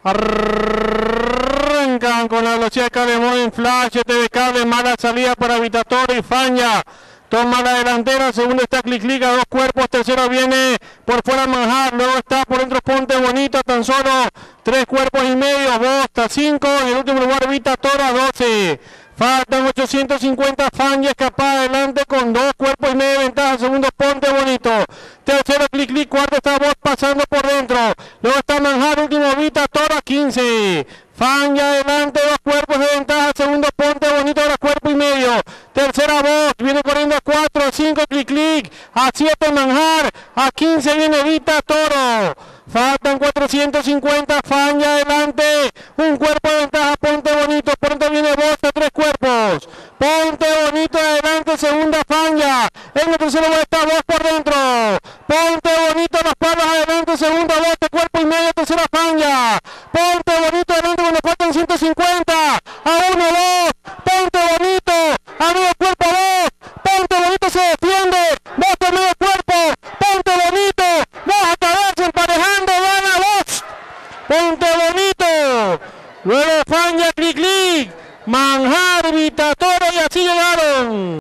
Arrancan con la velocidad de cable móvil, flash, de cable, mala salida para Vitatoro y Falla. Toma la delantera, segundo está Clic a dos cuerpos, tercero viene por fuera Manjar, luego está por dentro Ponte Bonito, tan solo 3 cuerpos y medio, Bosta 5, en el último lugar Vitatoro 12. Faltan 850, Falla escapada adelante con 2 cuerpos y medio de ventaja, segundo Ponte Bonito, tercero Clic, cuarto está Bost pasando por dentro, luego está Manjar, último Vitatoro 15. Falla adelante, 2 cuerpos de ventaja, segundo Ponte Bonito, ahora cuerpo y medio, tercera Bost, viene corriendo a 4, a 5 Clic, a 7 Manjar, a 15 viene Vitatoro. Faltan 450, Falla adelante, un cuerpo de ventaja, Ponte Bonito, pronto viene Bosta, 3 cuerpos, Ponte Bonito adelante, segunda Falla, en el tercero está Bost por dentro, Ponte Bonito, las palas adelante, segunda Bosta, cuerpo y medio, tercera Falla, Ponte Bonito adelante cuando faltan 150, a 1, 2, Ponte Bonito, a medio cuerpo Bost, Ponte Bonito se defiende, Bost a medio cuerpo, Ponte Bonito, vas a caerse emparejando, gana Bost, Ponte Bonito, luego Falla, Clic, Manjar, Vitatoro y así llegaron.